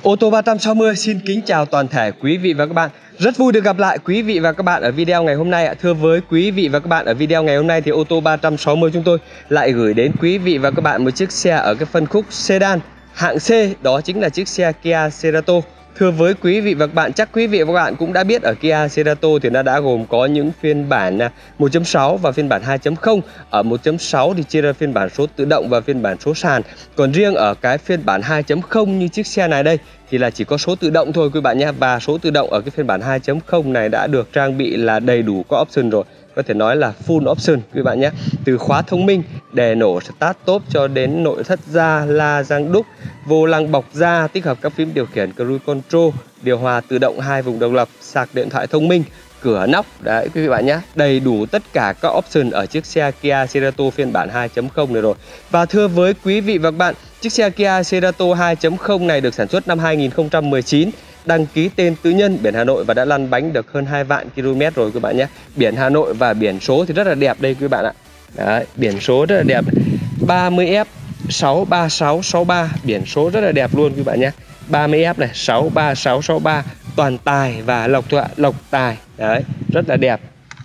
Ô tô 360 xin kính chào toàn thể quý vị và các bạn. Rất vui được gặp lại quý vị và các bạn ở video ngày hôm nay ạ. Thưa với quý vị và các bạn, ở video ngày hôm nay thì ô tô 360 chúng tôi lại gửi đến quý vị và các bạn một chiếc xe ở cái phân khúc sedan hạng C, đó chính là chiếc xe Kia Cerato. Thưa với quý vị và các bạn, chắc quý vị và các bạn cũng đã biết ở Kia Cerato thì nó đã gồm có những phiên bản 1.6 và phiên bản 2.0. Ở 1.6 thì chia ra phiên bản số tự động và phiên bản số sàn. Còn riêng ở cái phiên bản 2.0 như chiếc xe này đây thì là chỉ có số tự động thôi quý bạn nhé. Và số tự động ở cái phiên bản 2.0 này đã được trang bị là đầy đủ các option rồi. Có thể nói là full option quý bạn nhé. Từ khóa thông minh, đèn nổ start top cho đến nội thất da, la răng đúc, vô lăng bọc da, tích hợp các phím điều khiển cruise control, điều hòa tự động 2 vùng độc lập, sạc điện thoại thông minh, cửa nóc. Đấy quý vị bạn nhé, đầy đủ tất cả các option ở chiếc xe Kia Cerato phiên bản 2.0 này rồi. Và thưa với quý vị và các bạn, chiếc xe Kia Cerato 2.0 này được sản xuất năm 2019, đăng ký tên tư nhân, biển Hà Nội và đã lăn bánh được hơn 2 vạn km rồi các bạn nhé. Biển Hà Nội và biển số thì rất là đẹp đây quý bạn ạ. Đấy, biển số rất là đẹp, 30F 63663, biển số rất là đẹp luôn quý bạn nhé. 30F này 63663, toàn tài và lộc tài. Đấy, rất là đẹp.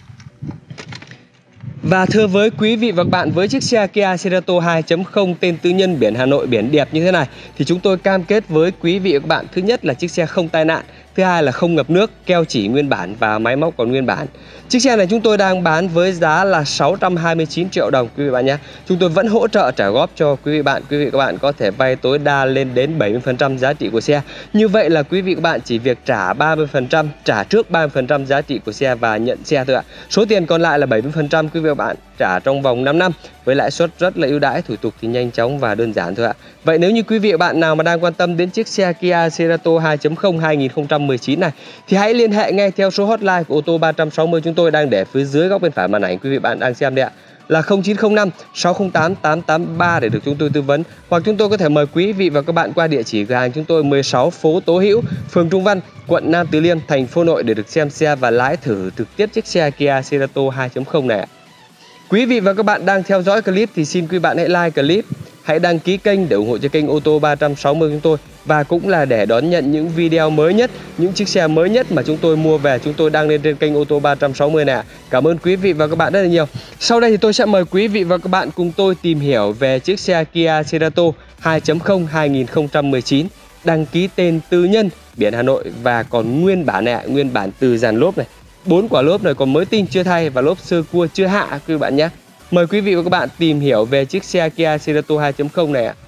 Và thưa với quý vị và các bạn, với chiếc xe Kia Cerato 2.0 tên tư nhân, biển Hà Nội, biển đẹp như thế này thì chúng tôi cam kết với quý vị và các bạn, thứ nhất là chiếc xe không tai nạn, thứ hai là không ngập nước, keo chỉ nguyên bản và máy móc còn nguyên bản. Chiếc xe này chúng tôi đang bán với giá là 629 triệu đồng quý vị bạn nhé. Chúng tôi vẫn hỗ trợ trả góp cho quý vị bạn. Quý vị các bạn có thể vay tối đa lên đến 70% giá trị của xe. Như vậy là quý vị các bạn chỉ việc trả 30%, trả trước 30% giá trị của xe và nhận xe thôi ạ. Số tiền còn lại là 70% quý vị các bạn trả trong vòng 5 năm với lãi suất rất là ưu đãi, thủ tục thì nhanh chóng và đơn giản thôi ạ. Vậy nếu như quý vị và bạn nào mà đang quan tâm đến chiếc xe Kia Cerato 2.0 2019 này thì hãy liên hệ ngay theo số hotline của ô tô 360 chúng tôi đang để phía dưới góc bên phải màn ảnh quý vị bạn đang xem đây ạ, là 0905 608 883 để được chúng tôi tư vấn, hoặc chúng tôi có thể mời quý vị và các bạn qua địa chỉ cửa hàng chúng tôi 16 phố Tố Hữu, phường Trung Văn, quận Nam Từ Liêm, thành phố Hà Nội để được xem xe và lái thử trực tiếp chiếc xe Kia Cerato 2.0 này. Quý vị và các bạn đang theo dõi clip thì xin quý bạn hãy like clip, hãy đăng ký kênh để ủng hộ cho kênh ô tô 360 chúng tôi, và cũng là để đón nhận những video mới nhất, những chiếc xe mới nhất mà chúng tôi mua về chúng tôi đăng lên trên kênh ô tô 360 này. Cảm ơn quý vị và các bạn rất là nhiều. Sau đây thì tôi sẽ mời quý vị và các bạn cùng tôi tìm hiểu về chiếc xe Kia Cerato 2.0 2019, đăng ký tên tư nhân, biển Hà Nội và còn nguyên bản này, nguyên bản từ dàn lốp này. 4 quả lốp này còn mới tinh chưa thay và lốp sơ cua chưa hạ quý bạn nhé. Mời quý vị và các bạn tìm hiểu về chiếc xe Kia Cerato 2.0 này ạ.